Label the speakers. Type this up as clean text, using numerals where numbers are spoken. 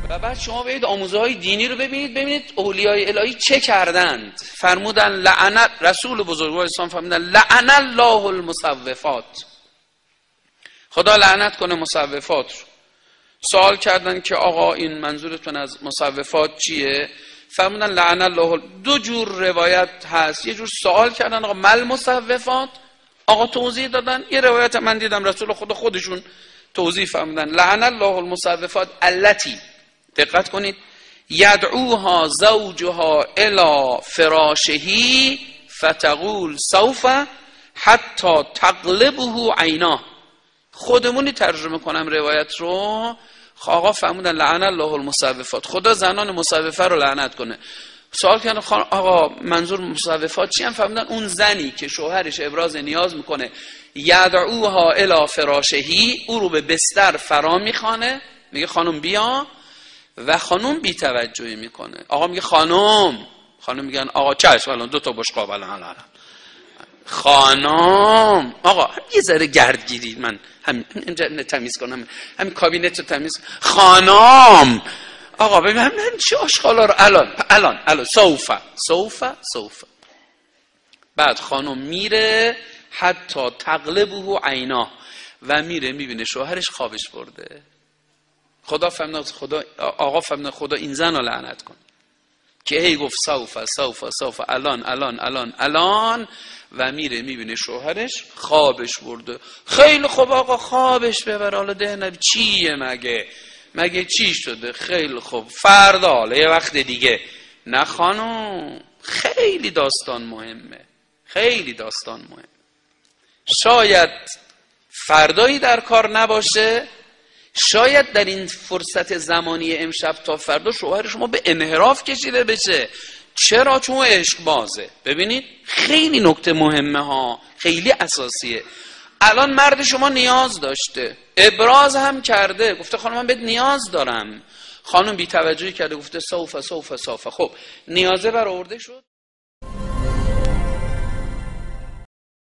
Speaker 1: و بعد شما برید آموزه های دینی رو ببینید اولیای الهی چه کردند. فرمودن لعنت، رسول بزرگوار اسلام فرمودن لعن الله المصوفات، خدا لعنت کنه مصوفات رو. سوال کردن که آقا این منظورتون از مصوفات چیه؟ فرمودن لعن الله. دو جور روایت هست، یه جور سوال کردن آقا مل مصوفات، آقا توضیح دادن. یه روایت من دیدم رسول خودشون توضیح فرمودن لعن الله المصوفات التی، دقت کنید، یدعوها زوجها الی فراشهی فتقول سوف حتی تقلبه عیناه. خودمونی ترجمه کنم روایت رو. آقا فرمودن لعن الله المصوفات، خدا زنان مصوفه رو لعنت کنه. سوال کردن آقا منظور مصوفات چی؟ هم فرمودن اون زنی که شوهرش ابراز نیاز میکنه یدعوها الی فراشهی، او رو به بستر فرا میخوانه، میگه خانم بیا، و خانم بی توجهی میکنه. آقا میگه خانم میگن آقا چشم الان 2 تا بشقاب الان خانم. آقا یه ذره گرد گیرید، من اینجا تمیز کنم، همین کابینت رو تمیز. خانم آقا ببین چه آشغالا رو الان سوف. بعد خانم میره حتی تقلبه عیناه، و میره میبینه شوهرش خوابش برده. آقا فهمید خدا این زن رو لعنت کن که هی گفت سوف الان، و میره میبینه شوهرش خوابش برده. خیلی خوب آقا خوابش ببر، حالا ده نبی چیه مگه چی شده؟ خیلی خوب فردا حالا یه وقت دیگه. نه خانم، خیلی داستان مهمه. شاید فردایی در کار نباشه، شاید در این فرصت زمانی امشب تا فردا شوهر شما به انحراف کشیده بشه. چرا؟ چون عشق بازه. ببینید خیلی نکته مهمه ها، خیلی اساسیه. الان مرد شما نیاز داشته، ابراز هم کرده، گفته خانم من بهت نیاز دارم. خانم بی توجهی کرده، گفته سوف. خب نیازه برآورده شد.